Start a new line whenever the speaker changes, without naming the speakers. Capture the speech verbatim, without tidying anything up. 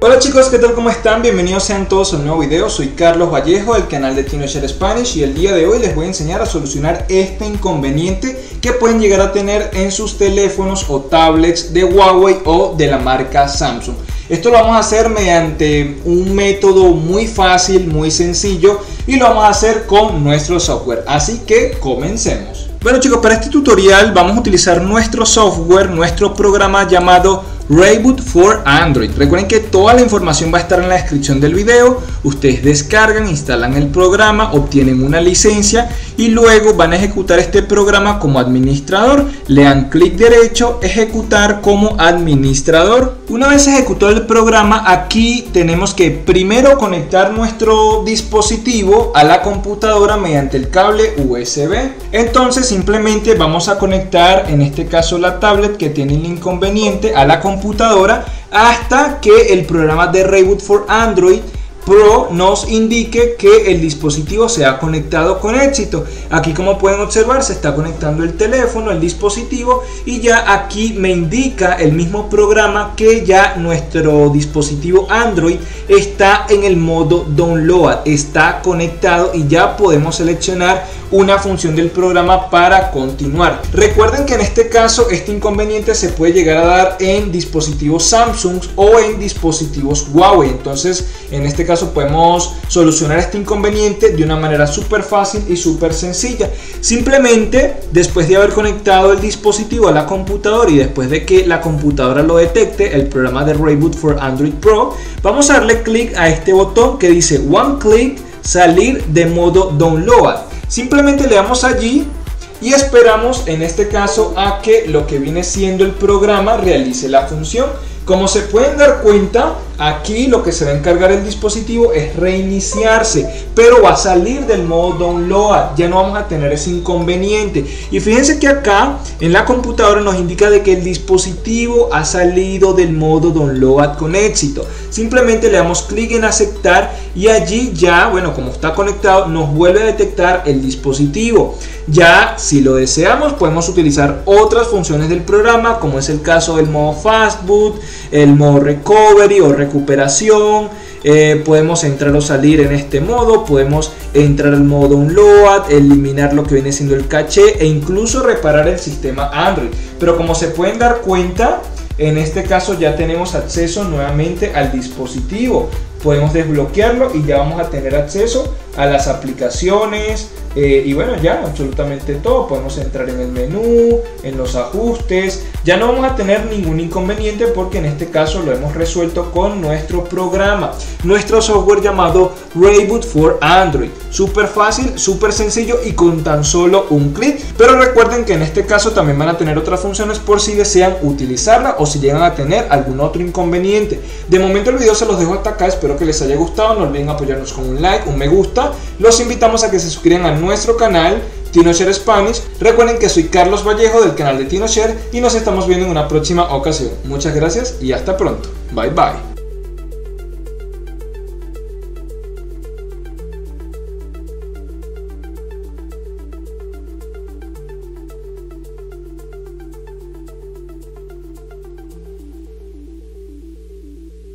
Hola chicos, ¿qué tal? ¿Cómo están? Bienvenidos sean todos a un nuevo video. Soy Carlos Vallejo del canal de TinoShare Spanish y el día de hoy les voy a enseñar a solucionar este inconveniente que pueden llegar a tener en sus teléfonos o tablets de Huawei o de la marca Samsung. Esto lo vamos a hacer mediante un método muy fácil, muy sencillo, y lo vamos a hacer con nuestro software. Así que comencemos. Bueno chicos, para este tutorial vamos a utilizar nuestro software, nuestro programa llamado Rayboot for Android. Recuerden que toda la información va a estar en la descripción del video. Ustedes descargan, instalan el programa, obtienen una licencia y luego van a ejecutar este programa como administrador. Le dan clic derecho, ejecutar como administrador. Una vez ejecutado el programa, aquí tenemos que primero conectar nuestro dispositivo a la computadora mediante el cable U S B. Entonces simplemente vamos a conectar, en este caso la tablet que tiene el inconveniente, a la computadora computadora hasta que el programa de Rayboot for Android Pro nos indique que el dispositivo se ha conectado con éxito. Aquí, como pueden observar, se está conectando el teléfono, el dispositivo, y ya aquí me indica el mismo programa que ya nuestro dispositivo Android está en el modo download, está conectado y ya podemos seleccionar una función del programa para continuar. Recuerden que en este caso este inconveniente se puede llegar a dar en dispositivos Samsung o en dispositivos Huawei. Entonces en este caso podemos solucionar este inconveniente de una manera súper fácil y súper sencilla. Simplemente, después de haber conectado el dispositivo a la computadora y después de que la computadora lo detecte, el programa de Rayboot for Android Pro, vamos a darle clic a este botón que dice One Click, salir de modo download. Simplemente le damos allí y esperamos en este caso a que lo que viene siendo el programa realice la función. Como se pueden dar cuenta, aquí lo que se va a encargar el dispositivo es reiniciarse, pero va a salir del modo download, ya no vamos a tener ese inconveniente. Y fíjense que acá en la computadora nos indica de que el dispositivo ha salido del modo download con éxito. Simplemente le damos clic en aceptar y allí ya, bueno, como está conectado, nos vuelve a detectar el dispositivo. Ya si lo deseamos podemos utilizar otras funciones del programa, como es el caso del modo fastboot, el modo recovery o recuperación. Eh, podemos entrar o salir en este modo, podemos entrar al modo download, eliminar lo que viene siendo el caché e incluso reparar el sistema Android. Pero como se pueden dar cuenta, en este caso ya tenemos acceso nuevamente al dispositivo. Podemos desbloquearlo y ya vamos a tener acceso a las aplicaciones eh, y bueno, ya absolutamente todo. Podemos entrar en el menú, en los ajustes. Ya no vamos a tener ningún inconveniente porque en este caso lo hemos resuelto con nuestro programa, nuestro software llamado Rayboot for Android. Súper fácil, súper sencillo y con tan solo un clic. Pero recuerden que en este caso también van a tener otras funciones por si desean utilizarla o si llegan a tener algún otro inconveniente. De momento el video se los dejo hasta acá. Espero que les haya gustado. No olviden apoyarnos con un like, un me gusta. Los invitamos a que se suscriban a nuestro canal TinoShare Spanish. Recuerden que soy Carlos Vallejo del canal de TinoShare y nos estamos viendo en una próxima ocasión. Muchas gracias y hasta pronto. Bye bye.